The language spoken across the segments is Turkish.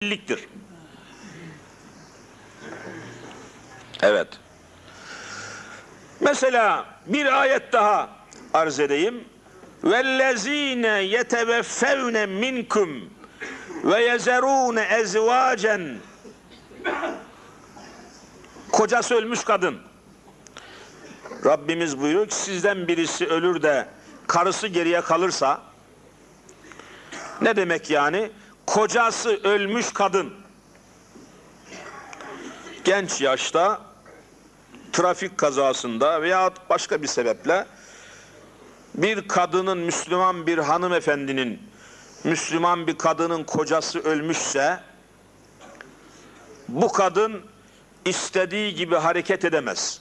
Birliktir. Evet. Mesela bir ayet daha arz edeyim. وَالَّذ۪ينَ يَتَوَفَّوْنَ مِنْكُمْ وَيَزَرُونَ اَزْوَاجًا. Kocası ölmüş kadın. Rabbimiz buyuruyor ki sizden birisi ölür de karısı geriye kalırsa, ne demek yani? Kocası ölmüş kadın genç yaşta trafik kazasında veya başka bir sebeple bir kadının, Müslüman bir hanımefendinin, Müslüman bir kadının kocası ölmüşse, bu kadın istediği gibi hareket edemez.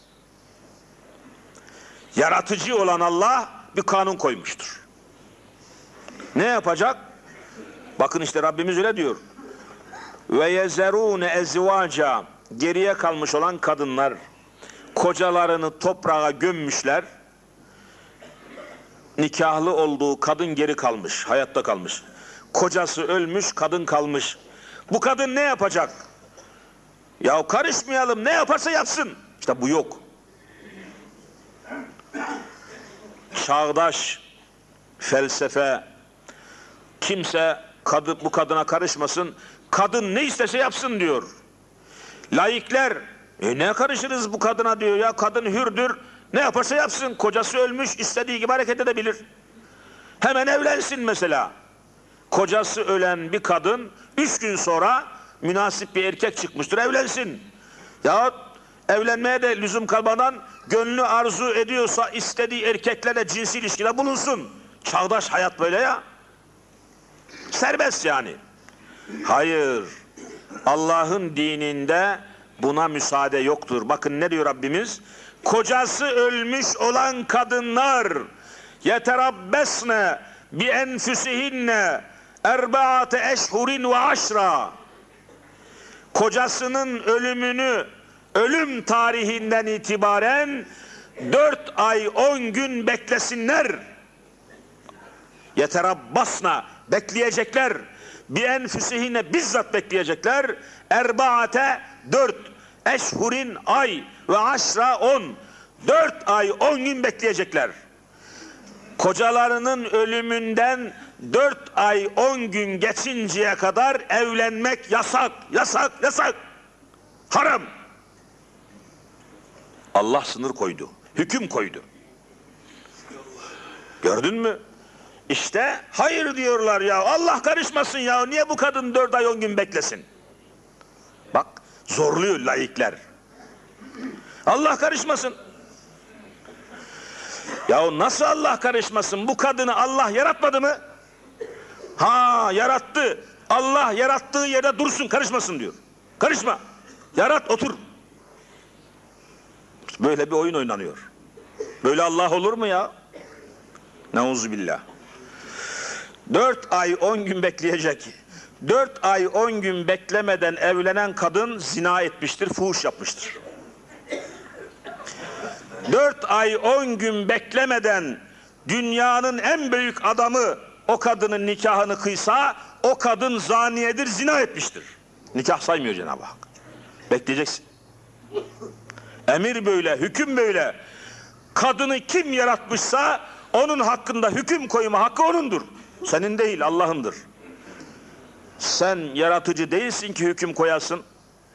Yaratıcı olan Allah bir kanun koymuştur. Ne yapacak? Bakın işte Rabbimiz öyle diyor. Ve yezerune ezvaca, geriye kalmış olan kadınlar kocalarını toprağa gömmüşler. Nikahlı olduğu kadın geri kalmış, hayatta kalmış. Kocası ölmüş, kadın kalmış. Bu kadın ne yapacak? Ya karışmayalım, ne yaparsa yapsın. İşte bu yok. Çağdaş felsefe, kimse bu kadına karışmasın, kadın ne istese yapsın diyor. Laikler, ne karışırız bu kadına diyor ya, kadın hürdür, ne yaparsa yapsın, kocası ölmüş, istediği gibi hareket edebilir. Hemen evlensin mesela. Kocası ölen bir kadın 3 gün sonra münasip bir erkek çıkmıştır, evlensin. Ya evlenmeye de lüzum kalmadan gönlü arzu ediyorsa istediği erkeklerle cinsi ilişkide bulunsun. Çağdaş hayat böyle ya. Serbest yani. Hayır. Allah'ın dininde buna müsaade yoktur. Bakın ne diyor Rabbimiz? Kocası ölmüş olan kadınlar yeterabbesne bi enfusihinne erbaate eşhurin ve aşra. Kocasının ölümünü ölüm tarihinden itibaren 4 ay 10 gün beklesinler. Yeterabbasna, bekleyecekler. Bi enfüsihine, bizzat bekleyecekler. Erbaate 4, eşhurin ay ve aşra 10. 4 ay 10 gün bekleyecekler. Kocalarının ölümünden 4 ay 10 gün geçinceye kadar evlenmek yasak, yasak, yasak. Haram. Allah sınır koydu, hüküm koydu. Gördün mü? İşte hayır diyorlar ya, Allah karışmasın ya, niye bu kadın 4 ay 10 gün beklesin? Bak, zorluyor laikler. Allah karışmasın. Ya nasıl Allah karışmasın? Bu kadını Allah yaratmadı mı? Ha, yarattı. Allah yarattığı yerde dursun, karışmasın diyor. Karışma. Yarat, otur. Böyle bir oyun oynanıyor. Böyle Allah olur mu ya? Neuzubillah. 4 ay 10 gün bekleyecek. 4 ay 10 gün beklemeden evlenen kadın zina etmiştir, fuhuş yapmıştır. 4 ay 10 gün beklemeden dünyanın en büyük adamı o kadının nikahını kıysa, o kadın zaniyedir, zina etmiştir. Nikah saymıyor Cenab-ı Hak. Bekleyeceksin. Emir böyle, hüküm böyle. Kadını kim yaratmışsa onun hakkında hüküm koyma hakkı onundur. Senin değil, Allah'ındır. Sen yaratıcı değilsin ki hüküm koyasın.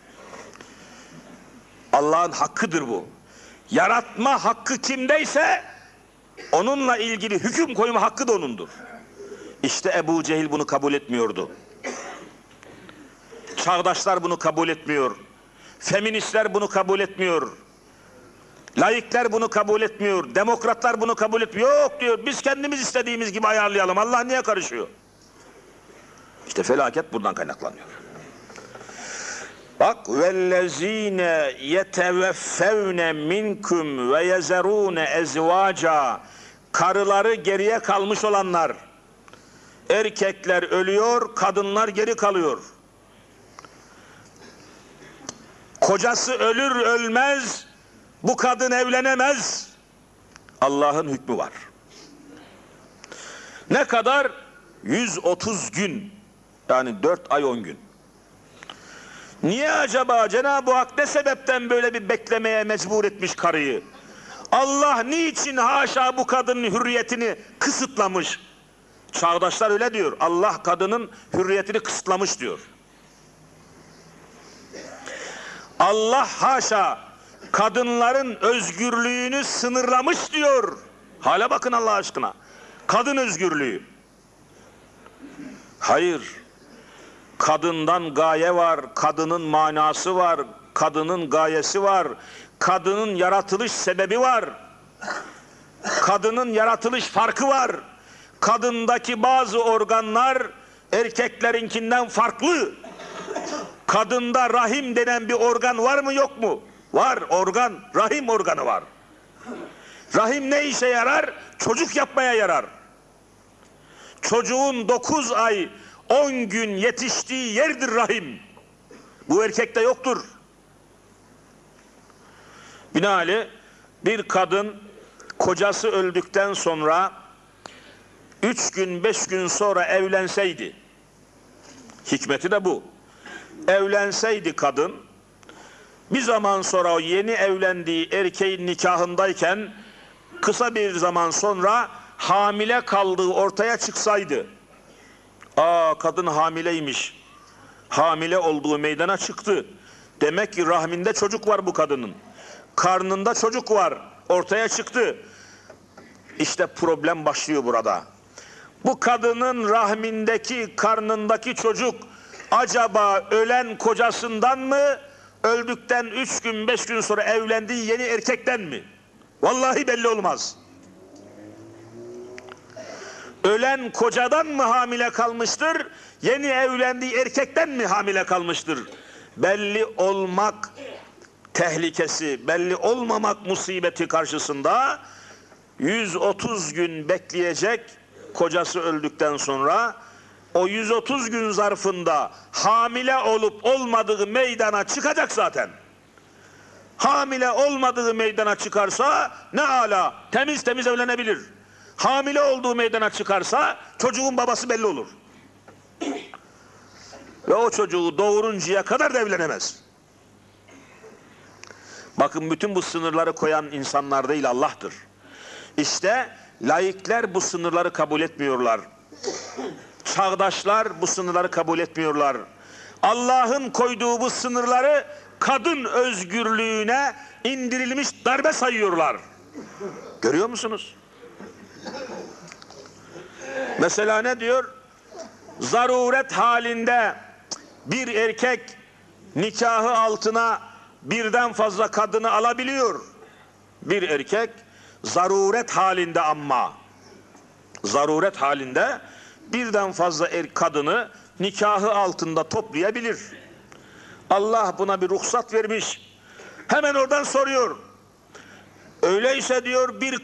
Allah'ın hakkıdır bu. Yaratma hakkı kimdeyse onunla ilgili hüküm koyma hakkı da onundur. İşte Ebu Cehil bunu kabul etmiyordu. Çağdaşlar bunu kabul etmiyor. Feministler bunu kabul etmiyor. Laikler bunu kabul etmiyor. Demokratlar bunu kabul etmiyor. Yok diyor, biz kendimiz istediğimiz gibi ayarlayalım. Allah niye karışıyor? İşte felaket buradan kaynaklanıyor. Bak, vellezine yeteveffevne minkum ve yezerune ezvaca, karıları geriye kalmış olanlar, erkekler ölüyor, kadınlar geri kalıyor. Kocası ölür ölmez bu kadın evlenemez. Allah'ın hükmü var. Ne kadar? 130 gün. Yani 4 ay 10 gün. Niye acaba Cenab-ı Hak ne sebepten böyle bir beklemeye mecbur etmiş karıyı? Allah niçin haşa bu kadının hürriyetini kısıtlamış? Çağdaşlar öyle diyor. Allah kadının hürriyetini kısıtlamış diyor. Allah haşa kadınların özgürlüğünü sınırlamış diyor. Hala bakın Allah aşkına. Kadın özgürlüğü. Hayır. Kadından gaye var, kadının manası var, kadının gayesi var, kadının yaratılış sebebi var, kadının yaratılış farkı var. Kadındaki bazı organlar erkeklerinkinden farklı. Kadında rahim denen bir organ var mı yok mu? Var, organ, rahim organı var. Rahim ne işe yarar? Çocuk yapmaya yarar. Çocuğun 9 ay 10 gün yetiştiği yerdir rahim. Bu erkekte yoktur. Binaenaleyh bir kadın kocası öldükten sonra 3 gün 5 gün sonra evlenseydi, hikmeti de bu. Evlenseydi kadın, bir zaman sonra o yeni evlendiği erkeğin nikahındayken kısa bir zaman sonra hamile kaldığı ortaya çıksaydı, kadın hamileymiş, hamile olduğu meydana çıktı, demek ki rahminde çocuk var bu kadının, karnında çocuk var, ortaya çıktı. İşte problem başlıyor burada. Bu kadının rahmindeki, karnındaki çocuk acaba ölen kocasından mı, öldükten 3 gün 5 gün sonra evlendiği yeni erkekten mi? Vallahi belli olmaz. Ölen kocadan mı hamile kalmıştır, yeni evlendiği erkekten mi hamile kalmıştır? Belli olmak tehlikesi, belli olmamak musibeti karşısında 130 gün bekleyecek kocası öldükten sonra. O 130 gün zarfında hamile olup olmadığı meydana çıkacak zaten. Hamile olmadığı meydana çıkarsa ne ala, temiz temiz evlenebilir. Hamile olduğu meydana çıkarsa çocuğun babası belli olur. Ve o çocuğu doğuruncaya kadar da evlenemez. Bakın bütün bu sınırları koyan insanlar değil, Allah'tır. İşte laikler bu sınırları kabul etmiyorlar. Çağdaşlar bu sınırları kabul etmiyorlar. Allah'ın koyduğu bu sınırları kadın özgürlüğüne indirilmiş darbe sayıyorlar. Görüyor musunuz? Mesela ne diyor? Zaruret halinde bir erkek nikahı altına birden fazla kadını alabiliyor. Bir erkek zaruret halinde, ama zaruret halinde birden fazla kadını nikahı altında toplayabilir. Allah buna bir ruhsat vermiş. Hemen oradan soruyor. Öyleyse diyor bir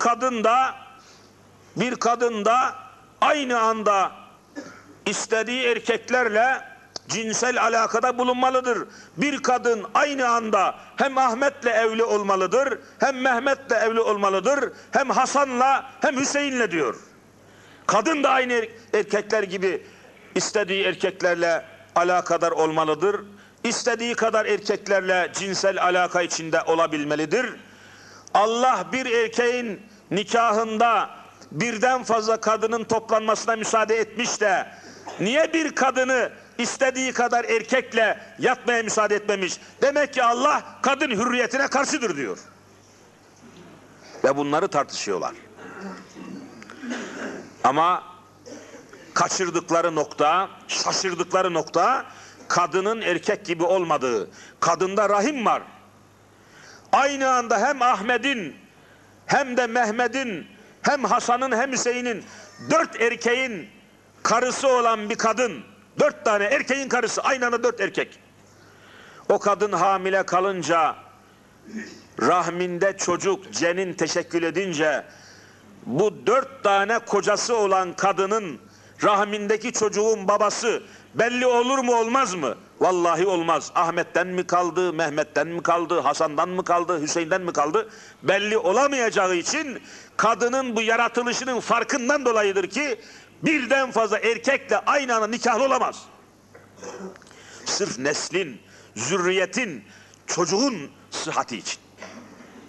kadın da aynı anda istediği erkeklerle cinsel alakada bulunmalıdır. Bir kadın aynı anda hem Ahmet'le evli olmalıdır, hem Mehmet'le evli olmalıdır, hem Hasan'la hem Hüseyin'le diyor. Kadın da aynı erkekler gibi istediği erkeklerle alakadar olmalıdır. İstediği kadar erkeklerle cinsel alaka içinde olabilmelidir. Allah bir erkeğin nikahında birden fazla kadının toplanmasına müsaade etmiş de niye bir kadını istediği kadar erkekle yatmaya müsaade etmemiş? Demek ki Allah kadın hürriyetine karşıdır diyor. Ve bunları tartışıyorlar. Ama kaçırdıkları nokta, şaşırdıkları nokta kadının erkek gibi olmadığı. Kadında rahim var. Aynı anda hem Ahmet'in hem de Mehmet'in hem Hasan'ın hem Hüseyin'in 4 erkeğin karısı olan bir kadın, 4 tane erkeğin karısı, aynı anda 4 erkek. O kadın hamile kalınca, rahminde çocuk, cenin teşekkül edince, bu 4 tane kocası olan kadının rahmindeki çocuğun babası belli olur mu olmaz mı? Vallahi olmaz. Ahmet'ten mi kaldı, Mehmet'ten mi kaldı, Hasan'dan mı kaldı, Hüseyin'den mi kaldı? Belli olamayacağı için kadının bu yaratılışının farkından dolayıdır ki birden fazla erkekle aynı anda nikahlı olamaz. Sırf neslin, zürriyetin, çocuğun sıhhati için.